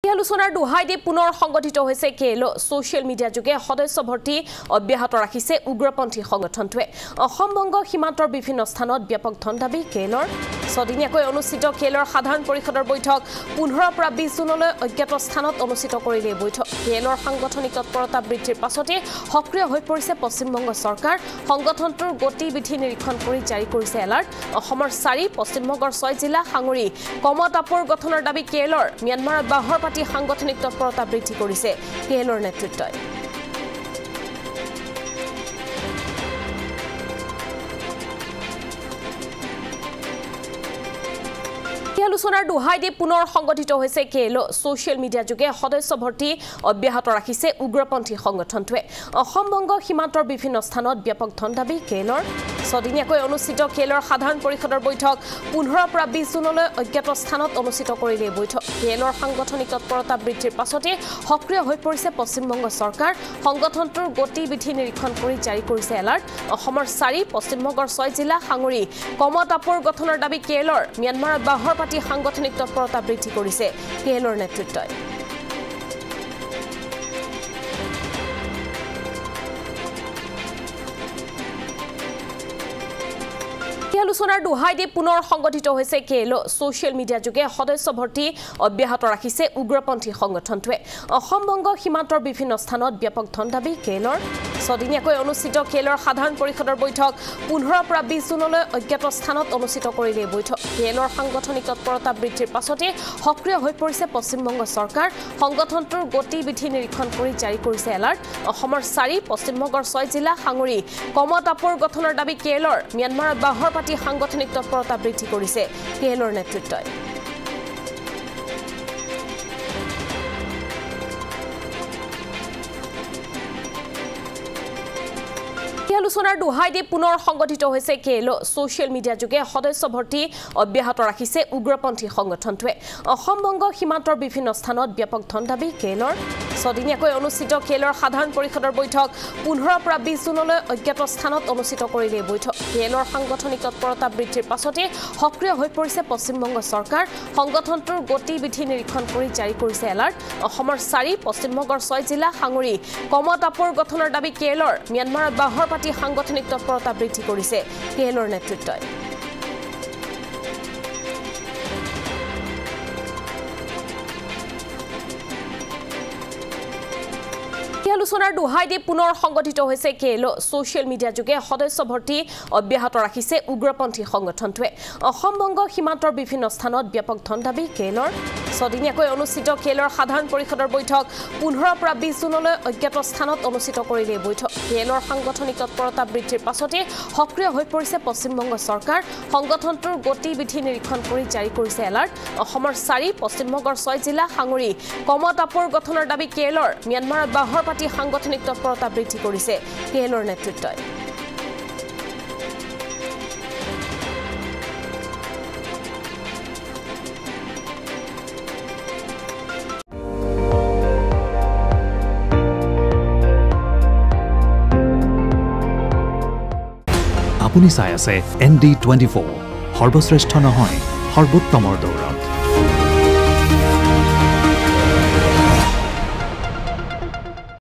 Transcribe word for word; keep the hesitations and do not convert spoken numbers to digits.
আলোচনাৰ দুহাই দি পুনৰ সংগঠিত হৈছে কেএলঅ সোশ্যাল মিডিয়া যোগে সদস্য ভৰ্তি অব্যাহত ৰাখিছে উগ্ৰপন্থী সংগঠনটোৱে অসম-বংগ সীমান্তৰ বিভিন্ন স্থানত ব্যাপক ধন দাবী কেএলঅৰ ছদিনীয়াকৈ অনুষ্ঠিত কেএলঅৰ সাধাৰণ পৰিষদৰ বৈঠক পোন্ধৰ পৰা বিশ জুনলৈ অজ্ঞাত স্থানত অনুষ্ঠিত কৰিলে বৈঠক কেএলঅৰ সাংগঠনিক তৎপৰতা বৃদ্ধিৰ পাছতে সক্ৰিয় হৈ পৰিছে পশ্চিমবংগ চৰকাৰ সংগঠনটোৰ গতিবিধি নিৰীক্ষণ কৰি জাৰি কৰিছে এলাৰ্ট অসমৰ চাৰি পশ্চিমবংগৰ ছয় জিলা সাঙুৰি কমত আপৰ গঠনৰ দাবী কেএলঅৰ म्यानमारত বাহৰ পাতি সাংগঠনিক তৎপৰতা বৃদ্ধি কৰিছে কেএলঅৰ নেতৃত্বই আলোচনাৰ দুহাই দি পুনৰ সংগঠিত হৈছে কেএলঅ সোশ্যাল মিডিয়া যোগে সদস্য ভৰ্তি অব্যাহত ৰাখিছে উগ্ৰপন্থী সংগঠনটোৱে অসম-বংগ সীমান্তৰ বিভিন্ন স্থানত ব্যাপক ধন দাবী কেএলঅৰ ছদিনীয়াকৈ অনুষ্ঠিত কেএলঅৰ সাধাৰণ পৰিষদৰ বৈঠক পোন্ধৰ পৰা বিশ জুনলৈ অজ্ঞাত স্থানত অনুষ্ঠিত কৰিলে বৈঠক কেএলঅৰ সাংগঠনিক তৎপৰতা বৃদ্ধিৰ পাছতে সক্ৰিয় হৈ পৰিছে পশ্চিমবংগ চৰকাৰ সংগঠনটোৰ গতিবিধি নিৰীক্ষণ কৰি জাৰি কৰিছে এলাৰ্ট অসমৰ চাৰি পশ্চিমবংগৰ ছয় জিলা সাঙুৰি কমত আপৰ গঠনৰ দাবী কেএলঅৰ म्यानमारত বাহৰ পাতি সাংগঠনিক তৎপৰতা বৃদ্ধি কৰিছে কেএলঅৰ নেতৃত্বই আলোচনাৰ দুহাই দি পুনৰ সংগঠিত হৈছে কেএলঅ সোশ্যাল মিডিয়া যোগে সদস্য ভৰ্তি অব্যাহত ৰাখিছে উগ্ৰপন্থী সংগঠনটোৱে অসম-বংগ সীমান্তৰ বিভিন্ন স্থানত ব্যাপক ধন দাবী কেএলঅৰ ছদিনীয়াকৈ অনুষ্ঠিত কেএলঅৰ সাধাৰণ পৰিষদৰ বৈঠক পোন্ধৰ পৰা বিশ জুনলৈ অজ্ঞাত স্থানত অনুষ্ঠিত কৰিলে বৈঠক কেএলঅৰ সাংগঠনিক তৎপৰতা বৃদ্ধিৰ পাছতে সক্ৰিয় হৈ পৰিছে পশ্চিমবংগ চৰকাৰ সংগঠনটোৰ গতিবিধি নিৰীক্ষণ কৰি জাৰি কৰিছে এলাৰ্ট অসমৰ চাৰি পশ্চিমবংগৰ ছয় জিলা সাঙুৰি কমত আপৰ গঠনৰ দাবী কেএলঅৰ म्यानमारত বাহৰ পাতি সাংগঠনিক তৎপৰতা বৃদ্ধি কৰিছে কেএলঅৰ নেতৃত্বই আলোচনাৰ দুহাই দি পুনৰ সংগঠিত হৈছে কেএলঅ সোশ্যাল মিডিয়া যোগে সদস্য ভৰ্তি অব্যাহত ৰাখিছে উগ্ৰপন্থী সংগঠনটোৱে অসম-বংগ সীমান্তৰ বিভিন্ন স্থানত ব্যাপক ধন দাবী কেএলঅৰ ছদিনীয়াকৈ অনুষ্ঠিত কেএলঅৰ সাধাৰণ পৰিষদৰ বৈঠক পোন্ধৰ পৰা বিশ জুনলৈ অজ্ঞাত স্থানত অনুষ্ঠিত কৰিলে বৈঠক কেএলঅৰ সাংগঠনিক তৎপৰতা বৃদ্ধিৰ পাছতে সক্ৰিয় হৈ পৰিছে পশ্চিমবংগ চৰকাৰ সংগঠনটোৰ গতিবিধি নিৰীক্ষণ কৰি জাৰি কৰিছে এলাৰ্ট অসমৰ চাৰি পশ্চিমবংগৰ ছয় জিলা সাঙুৰি কমত আপৰ গঠনৰ দাবী কেএলঅৰ म्यानमारত বাহৰ পাতি সাংগঠনিক তৎপৰতা বৃদ্ধি কৰিছে কেএলঅৰ নেতৃত্বই আলোচনাৰ দুহাই দি পুনৰ সংগঠিত হৈছে কেএলঅ সোশ্যাল মিডিয়া যোগে সদস্য ভৰ্তি অব্যাহত ৰাখিছে উগ্ৰপন্থী সংগঠনটোৱে অসম-বংগ সীমান্তৰ বিভিন্ন স্থানত ব্যাপক ধন দাবী কেএলঅৰ ছদিনীয়াকৈ অনুষ্ঠিত কেএলঅৰ সাধাৰণ পৰিষদৰ বৈঠক পোন্ধৰ পৰা বিশ জুনলৈ অজ্ঞাত স্থানত অনুষ্ঠিত কৰিলে বৈঠক কেএলঅৰ সাংগঠনিক তৎপৰতা বৃদ্ধিৰ পাছতে সক্ৰিয় হৈ পৰিছে পশ্চিমবংগ চৰকাৰ সংগঠনটোৰ গতিবিধি নিৰীক্ষণ কৰি জাৰি কৰিছে এলাৰ্ট অসমৰ চাৰি পশ্চিমবংগৰ ছয় জিলা সাঙুৰি কমত আপৰ গঠনৰ দাবী কেএলঅৰ म्यानमारত বাহৰ পাতি সাংগঠনিক তৎপৰতা বৃদ্ধি কৰিছে কেএলঅৰ নেতৃত্বই আপুনি চাই আছে এন ডি টুৱেণ্টি ফ'ৰ সৰ্বশ্ৰেষ্ঠ নহয় সৰ্বোত্তমৰ দৌৰা